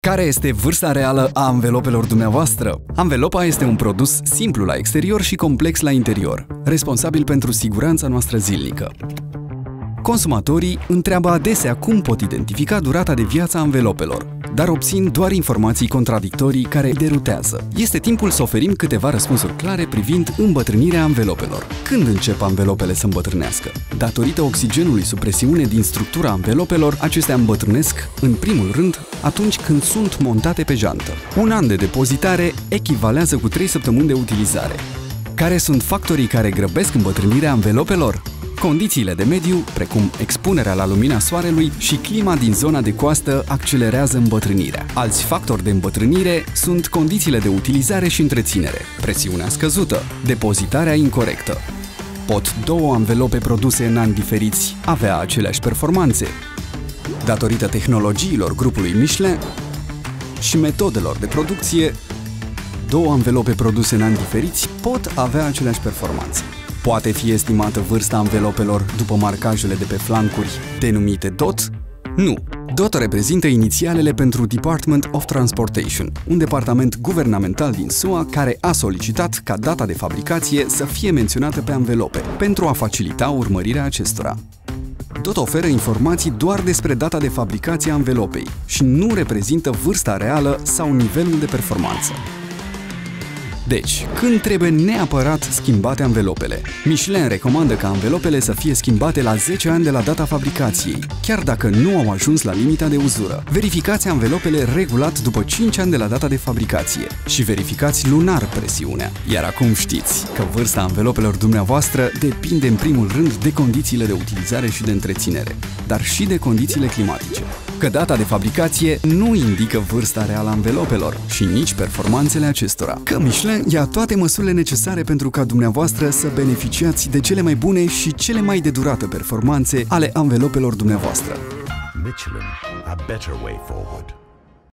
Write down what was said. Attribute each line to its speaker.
Speaker 1: Care este vârsta reală a anvelopelor dumneavoastră? Anvelopa este un produs simplu la exterior și complex la interior, responsabil pentru siguranța noastră zilnică. Consumatorii întreabă adesea cum pot identifica durata de viață a anvelopelor, dar obțin doar informații contradictorii care îi derutează. Este timpul să oferim câteva răspunsuri clare privind îmbătrânirea anvelopelor. Când încep anvelopele să îmbătrânească? Datorită oxigenului sub presiune din structura anvelopelor, acestea îmbătrânesc, în primul rând, atunci când sunt montate pe jantă. Un an de depozitare echivalează cu 3 săptămâni de utilizare. Care sunt factorii care grăbesc îmbătrânirea anvelopelor? Condițiile de mediu, precum expunerea la lumina soarelui și clima din zona de coastă, accelerează îmbătrânirea. Alți factori de îmbătrânire sunt condițiile de utilizare și întreținere, presiunea scăzută, depozitarea incorectă. Pot două anvelope produse în ani diferiți avea aceleași performanțe? Datorită tehnologiilor grupului Michelin și metodelor de producție, două anvelope produse în ani diferiți pot avea aceleași performanțe. Poate fi estimată vârsta anvelopelor după marcajele de pe flancuri, denumite DOT? Nu. DOT reprezintă inițialele pentru Department of Transportation, un departament guvernamental din SUA care a solicitat ca data de fabricație să fie menționată pe anvelope, pentru a facilita urmărirea acestora. DOT oferă informații doar despre data de fabricație a anvelopei și nu reprezintă vârsta reală sau nivelul de performanță. Deci, când trebuie neapărat schimbate anvelopele? Michelin recomandă ca anvelopele să fie schimbate la 10 ani de la data fabricației, chiar dacă nu au ajuns la limita de uzură. Verificați anvelopele regulat după 5 ani de la data de fabricație și verificați lunar presiunea. Iar acum știți că vârsta anvelopelor dumneavoastră depinde în primul rând de condițiile de utilizare și de întreținere, dar și de condițiile climatice. Că data de fabricație nu indică vârsta reală a anvelopelor și nici performanțele acestora. Că Michelin ia toate măsurile necesare pentru ca dumneavoastră să beneficiați de cele mai bune și cele mai de durată performanțe ale anvelopelor dumneavoastră.
Speaker 2: Michelin, a better way forward.